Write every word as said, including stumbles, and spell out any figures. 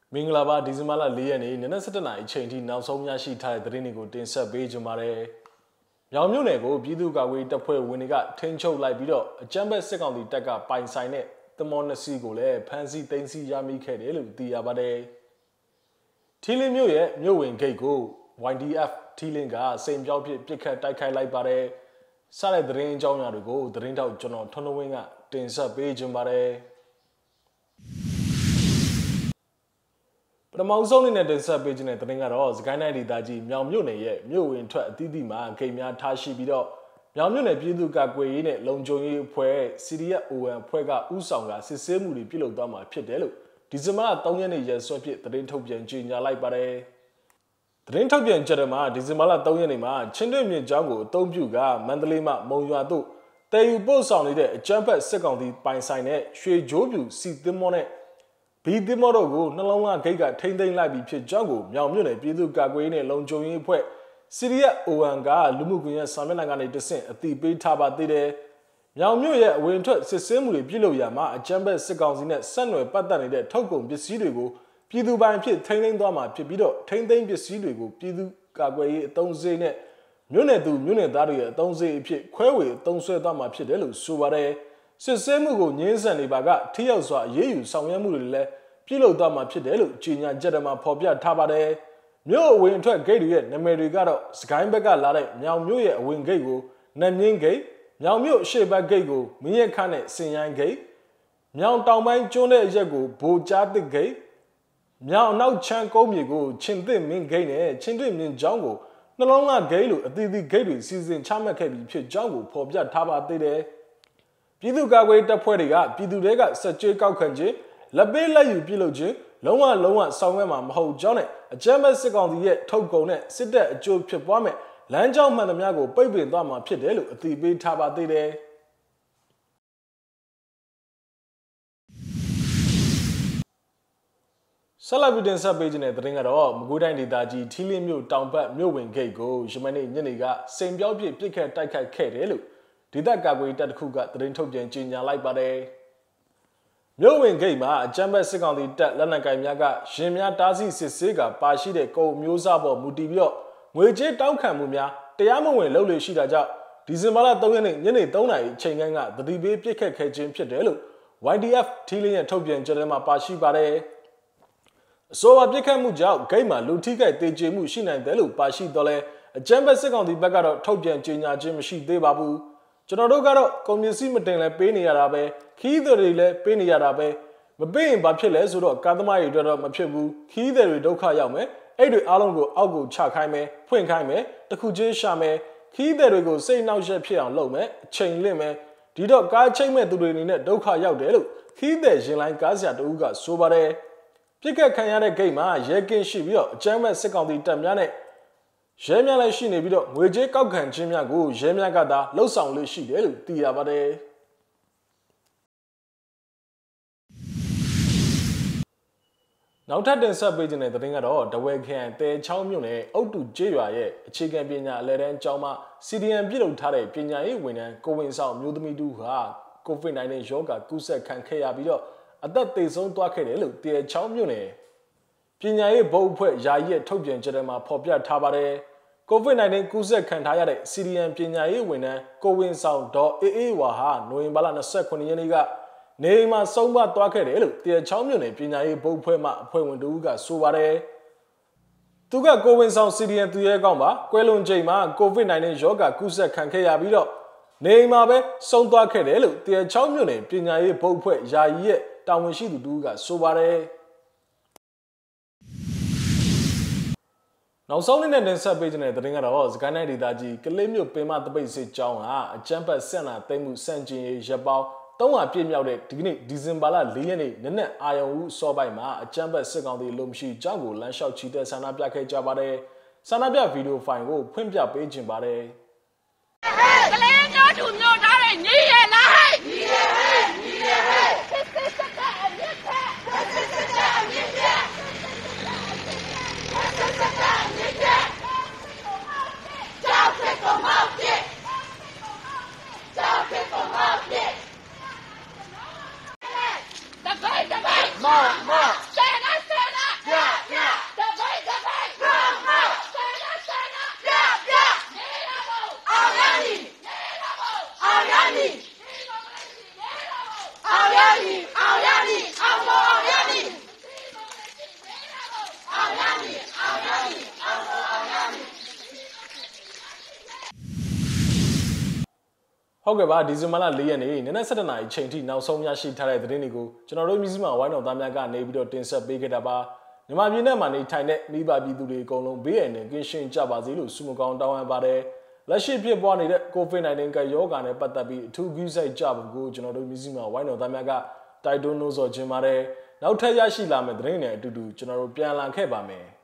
မင်္ဂလာပါဒီဇင်ဘာလ၄ရက်နေ့နနက်၁၁နာရီအချိန်ထိနောက်ဆုံးရရှိထားတဲ့သတင်းတွေကိုတင်ဆက်ပေးကြပါမယ်။မြောင်မြို့နယ်ကိုပြည်သူ့ကာကွယ်တပ်ဖွဲ့ဝင်တွေကထိန်းချုပ်လိုက်ပြီးတော့အကြမ်းဖက်စစ်ကောင်စီတပ်ကပိုင်ဆိုင်တဲ့သမောနစီကိုလည်းဖမ်းဆီးသိမ်းဆည်းရမိခဲ့တယ်လို့သိရပါတယ်။ထီလင်းမြို့ရဲ့မြို့ဝင်ဂိတ်ကို Y D F ထီလင်းကစိန်ပြောင်းဖြစ်ပစ်ခတ်တိုက်ခိုက်လိုက်ပါတယ်။စတဲ့သတင်းအကြောင်းအရာတွေကိုသတင်းထောက်ကျွန်တော်ထွန်းထွန်းဝင်းကတင်ဆက်ပေးကြပါမယ်။ပထမဆုံးအနေနဲ့တင်ဆက်ပေးခြင်းတဲ့သတင်းကတော့စကိုင်းတိုင်းဒေသကြီးမြောင်မြို့နယ်ရဲ့မြို့ဝင်ထွက်အသီးသီးမှာဂိတ်များထားရှိပြီးတော့မြောင်မြို့နယ်ပြည်သူ့ကာကွယ်ရေးနဲ့လုံခြုံရေးအဖွဲ့ C D F O N အဖွဲ့ကဥဆောင်ကစစ်ဆေးမှုတွေပြုလုပ်သွားမှာဖြစ်တယ်လို့ဒီဇင်ဘာလ၃ရက်နေ့ရက်စွဲဖြင့်သတင်းထုတ်ပြန်ကြေညာလိုက်ပါတယ်။သတင်းထုတ်ပြန်ချက်မှာဒီဇင်ဘာလ၃ရက်နေ့မှာချင်းတွင်းမြင့်ကျောင်းကိုအသုံးပြုကမန္တလေးမှမုံရွာသို့တည်ယူပို့ဆောင်နေတဲ့အကြမ်းဖက်စစ်ကောင်စီပိုင်ဆိုင်တဲ့ရွှေဂျိုးပြူစီသင်းမောနဲ့ဘီသင်းမောတို့ကိုနှလုံးသားဂိတ်ကထိမ့်သိမ်းလိုက်ပြီးဖြစ်ကြောင်းကိုမြောင်မြို့နယ်ပြည်သူ့ကာကွယ်ရေးနဲ့လုံခြုံရေးအဖွဲ့ C D F O N ကလူမှုကွန်ရက်စာမျက်နှာကနေတဆင့်အသိပေးထားပါသေးတယ်။မြောင်မြို့ရဲ့အဝင်ထွက်စစ်ဆေးမှုတွေပြုလုပ်ရမှာအကြမ်းဖက်စစ်ကောင်စီနဲ့ဆက်နွယ်ပတ်သက်နေတဲ့ထုတ်ကုန်ပစ္စည်းတွေကိုပြည်သူပိုင်ဖြစ်ထိမ့်သိမ်းသွားမှာဖြစ်ပြီးတော့ထိမ့်သိမ်းပစ္စည်းတွေကိုပြည်သူ့ကာကွယ်ရေးအသုံးစရိတ်နဲ့မြို့နယ်သူမြို့နယ်သားတွေရဲ့အသုံးစရိတ်အဖြစ်ခွဲဝေအသုံးဆွဲသွားမှာဖြစ်တယ်လို့ဆိုပါတယ်။စစ်ဆေးမှုကိုငြင်းဆန်နေပါကထိရောက်စွာအရေးယူဆောင်ရွက်မှုတွေလည်းပြုလုပ်သွားမှာဖြစ်တယ်လို့ကြေညာချက်ထဲမှာဖော်ပြထားပါတယ်။မြို့အဝင်အထွက်ဂိတ်တွေရဲ့နာမည်တွေကတော့စကိုင်းဘက်ကလာတဲ့မြောင်မြို့ရဲ့အဝင်ဂိတ်ကိုနတ်မြင်းဂိတ်၊မြောင်မြို့အရှေ့ဘက်ဂိတ်ကိုမင်းရခန့်နဲ့စင်ရိုင်းဂိတ်၊မြောင်တောင်ပိုင်းကျွန်းတဲ့အရက်ကိုဘိုကြားသစ်ဂိတ်၊မြောင်အနောက်ချမ်းကုန်းမြေကိုချင်းသစ်မင်းဂိတ်နဲ့ချင်းတွင်းမြင့်ကျောင်းကိုနှလုံးသားဂိတ်လို့အသီးသီးဂိတ်တွေစီစဉ်ချမှတ်ခဲ့ပြီးဖြစ်ကြောင်းကိုဖော်ပြထားပါသေးတယ်။ပြည်သူ့ကာကွယ်တပ်ဖွဲ့တွေကပြည်သူတွေကစက်ကြေးကောက်ခံခြင်းလက်ပေးလက်ယူပြုလုပ်ခြင်းလုံးဝလုံးဝဆောင်ရွက်မှာမဟုတ်ကြောင်းနဲ့အကြမ်းဖက်စစ်ကောင်စီရဲ့ထုတ်ကုန်နဲ့စစ်တပ်အကျိုးဖြစ်ပွားမဲ့လမ်းကြောင်းမှန်သမျှကိုပိတ်ပင်သွားမှာဖြစ်တယ်လို့အသိပေးထားပါသေးတယ်။ဆက်လက်ပြီးတင်ဆက်ပေးခြင်းတဲ့သတင်းကတော့မကွေးတိုင်းဒေသကြီးထီလင်းမြို့တောင်ဘက်မြို့ဝင်ဂိတ်ကိုယမနေ့ညနေကစိန်ပြောင်းပြစ်ပစ်ခတ်တိုက်ခိုက်ခဲ့တယ်လို့ဒေသကာကွယ်တပ်တစ်ခုကသတင်းထုတ်ပြန်ကြေညာလိုက်ပါတယ်။မြို့ဝင်ဂိတ်မှာအကြမ်းဖက်စစ်ကောင်စီတပ်လက်နက်ကိုင်များကရင်များတားဆီးစစ်ဆေးကပါရှိတဲ့ကုန်မျိုးစားပေါ်မူတည်ပြီးတော့ငွေကြေးတောင်းခံမှုများတရားမဝင်လုပ်လို့ရှိတာကြောင့်ဒီဇင်ဘာလ၃ရက်နေ့ညနေ၃နာရီအချိန်ခန့်ကသတိပေးပစ်ခတ်ခဲ့ခြင်းဖြစ်တယ်လို့ Y D F ထီလင်းရဲ့ထုတ်ပြန်ချက်ထဲမှာပါရှိပါတယ်။အဆိုပါပစ်ခတ်မှုကြောင့်ဂိတ်မှာလူထိခိုက်ဒေကျေမှုရှိနိုင်တယ်လို့ပါရှိတော့လဲအကြမ်းဖက်စစ်ကောင်စီဘက်ကတော့ထုတ်ပြန်ကြေညာခြင်းမရှိသေးပါဘူး။ကျွန်တော်တို့ကတော့ကုန်ပစ္စည်းမတင်လဲပေးနေရတာပဲခီးသည်တွေလည်းပေးနေရတာပဲမပေးရင်ဘာဖြစ်လဲဆိုတော့ကာသမားတွေတော့မဖြစ်ဘူးခီးသည်တွေဒုက္ခရောက်မယ်အဲ့တွေအားလုံးကိုအောက်ကိုချခိုင်းမယ်ဖွင့်ခိုင်းမယ်တခုချင်းရှာမယ်ခီးသည်တွေကိုစိတ်နှောက်ယှက်ဖြစ်အောင်လုပ်မယ်အချိန်လင့်မယ်ဒီတော့ကားချိတ်မဲ့သူတွေအနေနဲ့ဒုက္ခရောက်တယ်လို့ခီးသည်ရင်လိုင်းကားဆရာတဦးကဆိုပါတယ်ပြစ်ခတ်ခံရတဲ့ဂိတ်မှာရဲကင်းရှိပြီးတော့အကြမ်းမဲ့စစ်ကောင်စီတပ်များနဲ့ရဲများလည်းရှိနေပြီးတော့ငွေကြေးကောက်ခံခြင်းများကိုရဲများကသာလှုပ်ဆောင်လို့ရှိတယ်လို့သိရပါတယ်။နောက်ထပ်တင်ဆက်ပေးခြင်းတဲ့သတင်းကတော့တဝဲခရိုင်တဲချောင်းမြို့နယ်အုတ်တူကျေးရွာရဲ့အခြေခံပညာအလဲတန်းကျောင်းမှာ C D M ပြည်လုပ်ထားတဲ့ပညာရေးဝန်ထမ်းကိုဝင်ဆောင်မျိုးသမီးတို့ဟာ ကိုဗစ်၁၉ ရောဂါကူးစက်ခံခဲ့ရပြီးတော့အသက်သေဆုံးသွားခဲ့တယ်လို့တဲချောင်းမြို့နယ်ပညာရေးဘုတ်အဖွဲ့ယာယီရဲ့ထုတ်ပြန်ချက်ထဲမှာဖော်ပြထားပါတယ်။ကိုဗစ်၁၉ ကူးစက်ခံထားရတဲ့ C D M ပညာရေးဝန်ထမ်းကိုဝင်ဆောင်ဒေါ်အေးအေးဝါဟာနိုဝင်ဘာလ၂၇ရက်နေ့ကနေအိမ်မှာဆုံးပါသွားခဲ့တယ်လို့တဲချောင်းမြို့နယ်ပညာရေးဘုတ်အဖွဲ့မှအဖွဲ့ဝင်တို့ကဆိုပါတယ်။သူကကိုဝင်ဆောင် C D M သူရဲကောင်းပါကွဲလွန်ချိန်မှာကိုဗစ်၁၉ ရောဂါကူးစက်ခံခဲ့ရပြီးတော့နေအိမ်မှာပဲဆုံးသွားခဲ့တယ်လို့တဲချောင်းမြို့နယ်ပညာရေးဘုတ်အဖွဲ့ယာယီရဲ့တာဝန်ရှိသူတို့ကဆိုပါတယ်။နောက်ဆုံးနေ့နဲ့တင်ဆက်ပေးခြင်းတဲ့သတင်းကတော့စကိုင်းတိုင်းဒေသကြီးကလေးမြို့ပင်မတပိတ်စစ်ကျောင်းကအကြမ်းဖက်ဆက်နာသိမ်းမှုစန့်ကျင်ရေးရပ်ပေါင်း၃၀၀ပြည့်မြောက်တဲ့ဒီကနေ့ဒီဇင်ဘာလ၄ရက်နေ့နနက်အာရုံဦးစောပိုင်းမှာအကြမ်းဖက်စစ်ကောင်စီလုံမရှိကြောင်းကိုလမ်းလျှောက်ချီတက်ဆန္ဒပြခဲ့ကြပါတယ်။ဆန္ဒပြဗီဒီယိုဖိုင်ကိုဖွင့်ပြပေးခြင်းပါတယ်။ကလေးမျိုးသူမျိုးထားတဲ့ညီရလားဟဲ့ညီရဟဲ့ညီရဟဲ့စစ်စစ်စကအမြင့်ထက်စစ်စစ်စကအမြင့်ထက်စစ်စစ်စကအမြင့်ထက်ကြောက်ဖြစ်ကုန်မောက်ဖြစ်ကြောက်ဖြစ်ကုန်မောက်ဖြစ်တပိတ်တပိတ်မောက်မောက်ဆယ်နာဆယ်နာဟုတ်ကဲ့ပါဒီဇင်ဘာလ၄ရက်နေ့နနက် sevenနာရီချိန်ထိနောက်ဆုံးရရှိထားတဲ့သတင်းတွေကိုကျွန်တော်တို့မြစည်းမဝိုင်းတော်သားများကနေပြီးတော့တင်ဆက်ပေးခဲ့တာပါမြန်မာပြည်နယ်မှာနေထိုင်တဲ့မိဘပြည်သူတွေအကုန်လုံးဘေးရန်နဲ့ကင်းရှင်းကြပါစေလို့ဆုမကောင်းတောင်းအပ်ပါတယ်လက်ရှိဖြစ်ပွားနေတဲ့ ကိုဗစ်nineteen ကရောဂါနဲ့ပတ်သက်ပြီးအထူးဂရုစိုက်ကြဖို့ကိုကျွန်တော်တို့မြစည်းမဝိုင်းတော်သားများကတိုက်တွန်းလို့ဆိုခြင်းပါတယ်နောက်ထပ်ရရှိလာမယ့်သတင်းတွေအတူတူကျွန်တော်တို့ပြန်လာခဲ့ပါမယ်